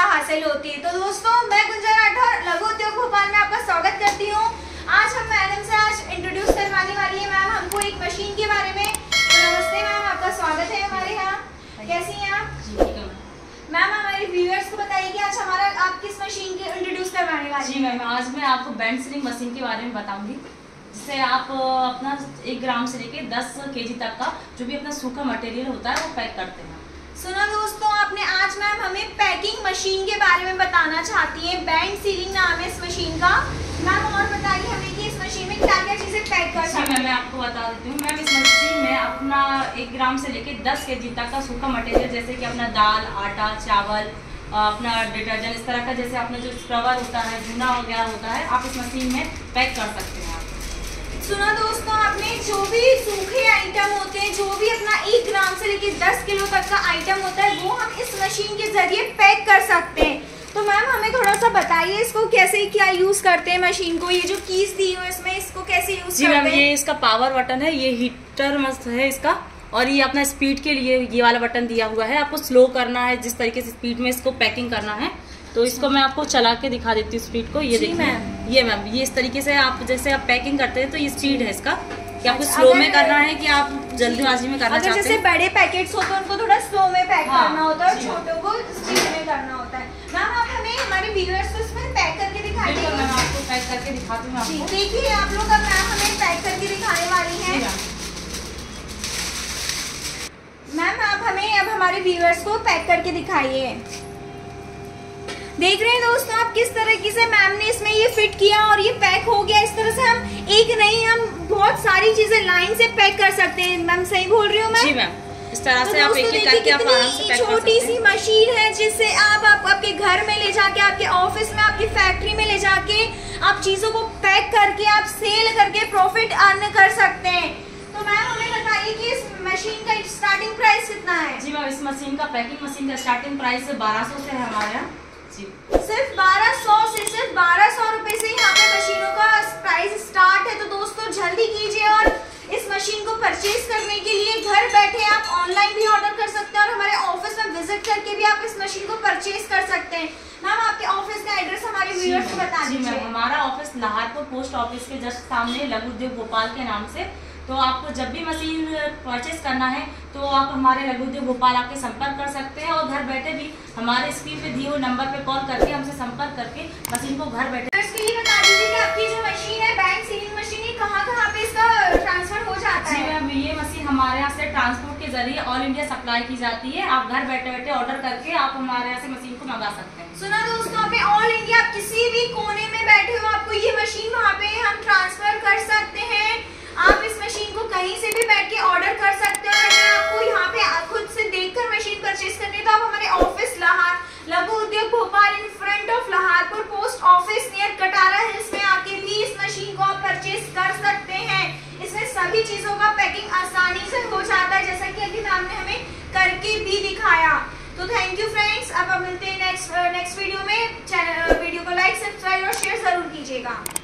सफलता हासिल होती है। तो दोस्तों, मैं गुंजा राठौर लघु उद्योग भोपाल में आपका स्वागत करती हूँ। आज हम मैडम से इंट्रोड्यूस करवाने वाली है मैम हमको एक मशीन के बारे में। तो नमस्ते मैम, आपका स्वागत है हमारे यहाँ। कैसी हैं आप? मैम हमारे व्यूअर्स को बताइए कि आज आप किस मशीन के इंट्रोड्यूस करवाने वाली हैं? जी मैम, आज मैं आपको बैंड सीलिंग मशीन के बारे में बताऊंगी, जिससे आप अपना 1 ग्राम से लेके 10 kg तक का जो भी अपना सूखा मटेरियल होता है वो पैक करते हैं। सुनो दोस्तों, आपने आज मैम हमें पैकिंग मशीन के बारे में बताना चाहती है। बैंड सीलिंग नाम है इस मशीन का। मैम और बताइए हमें कि इस मशीन में क्या क्या चीजें पैक कर सकते हैं? मैं आपको बता देती हूँ मैम, इस मशीन में अपना 1 ग्राम से लेके 10 kg तक का सूखा मटेरियल, जैसे कि अपना दाल, आटा, चावल, अपना डिटर्जेंट, इस तरह का जैसे अपना जो स्क्रबर होता है, चूना वगैरह होता है, आप इस मशीन में पैक कर सकते हैं। सुना दोस्तों, आपने जो भी सूखे आइटम होते हैं, जो भी अपना 1 ग्राम से लेके 10 किलो तक का आइटम होता है, वो हम इस मशीन के जरिए पैक कर सकते हैं। तो मैम हमें थोड़ा सा बताइए इसको कैसे क्या यूज करते हैं मशीन को। ये जो कीज दी हो इसमें, इसको कैसे यूज करते हैं? मैम, ये इसका पावर बटन है, ये हीटर मस्त है इसका, और ये अपना स्पीड के लिए ये वाला बटन दिया हुआ है। आपको स्लो करना है, जिस तरीके से स्पीड में इसको पैकिंग करना है, तो इसको मैं आपको चला के दिखा देती हूँ स्पीड को। ये देखिए ये मैम, ये इस तरीके से आप जैसे आप पैकिंग करते हैं तो ये स्पीड है इसका, कि आपको स्लो में करना है कि आप जल्दीबाजी में करना चाहते हैं। जैसे बड़े पैकेट्स होते हैं उनको थोड़ा स्लो में पैक करना होता है और छोटों को स्पीड में करना होता है। मैम आप हमें हमारे व्यूअर्स को इसमें पैक करके दिखाइए। मैं आपको पैक करके दिखाती हूँ आपको। देखिए आप लोग, अब मैम हमें पैक करके दिखाने वाली हैं। मैम आप हमें अब हमारे व्यूअर्स को पैक करके दिखाइए। देख रहे हैं दोस्तों आप किस तरीके से मैम ने इसमें ये फिट किया और ये पैक हो गया। इस तरह से हम एक नहीं, हम बहुत सारी चीजें लाइन से पैक कर सकते हैं। मैम सही बोल रही हूँ मैं? जी मैम, इस तरह से आप एक-एक करके आप आराम से पैक कर सकते हैं। छोटी सी मशीन है जिससे आप आपके घर में ले जाके, आपके ऑफिस में, आपकी फैक्ट्री में ले जाके आप चीजों को पैक करके आप सेल करके प्रॉफिट अर्न कर सकते हैं। तो मैम हमें बताइए कि इस मशीन का स्टार्टिंग प्राइस कितना है? जी मैम, इस मशीन का पैकिंग मशीन का स्टार्टिंग प्राइस 1200 से है हमारे यहाँ। सिर्फ 1200 से, सिर्फ 1200 रुपए से यहाँ पे मशीनों का प्राइस स्टार्ट है। तो दोस्तों जल्दी कीजिए और इस मशीन को परचेज करने के लिए घर बैठे आप ऑनलाइन भी ऑर्डर कर सकते हैं और हमारे ऑफिस में विजिट करके भी आप इस मशीन को परचेज कर सकते हैं। मैम आपके ऑफिस का एड्रेस हमारे व्यूअर्स को बता दीजिए। हमारा ऑफिस लहारपुर पोस्ट ऑफिस के जस्ट सामने लघु उद्योग भोपाल के नाम से। तो आपको जब भी मशीन परचेज करना है तो आप हमारे लघु उद्योग भोपाल आके संपर्क कर सकते हैं, और घर बैठे भी हमारे स्क्रीन पे दिए हुए नंबर पे कॉल करके हमसे संपर्क करके मशीन को घर बैठे। इसके लिए बता दीजिए कि आपकी जो मशीन है बैंड सीलिंग मशीन, ये कहाँ पे इसका ट्रांसफर हो जाता है? जी मैम, ये मशीन हमारे यहाँ से ट्रांसपोर्ट के जरिए ऑल इंडिया सप्लाई की जाती है। आप घर बैठे बैठे ऑर्डर करके आप हमारे यहाँ से मशीन को मंगा सकते हैं। सुना दोस्तों, आपने ऑल इंडिया किसी भी कोने में बैठे हो आपको ये मशीन वहाँ पे हम ट्रांसफर कर सकते हैं। आप इस मशीन को कहीं से भी बैठ के ऑर्डर कर सकते हो। अगर आपको यहाँ पे खुद से देखकर मशीन परचेज करनी है तो आप हमारे ऑफिस लघु उद्योग Bhopal in front of Laharpur post office near Katara hills में आके भी इस मशीन को आप परचेज कर सकते हैं। इसमें सभी चीजों का पैकिंग आसानी से हो जाता है, जैसा कि अभी मैम ने हमें करके भी दिखाया। तो थैंक यू फ्रेंड्स। अब मिलते हैं नेक्स्ट वीडियो में। वीडियो को लाइक, सब्सक्राइब और शेयर जरूर कीजिएगा।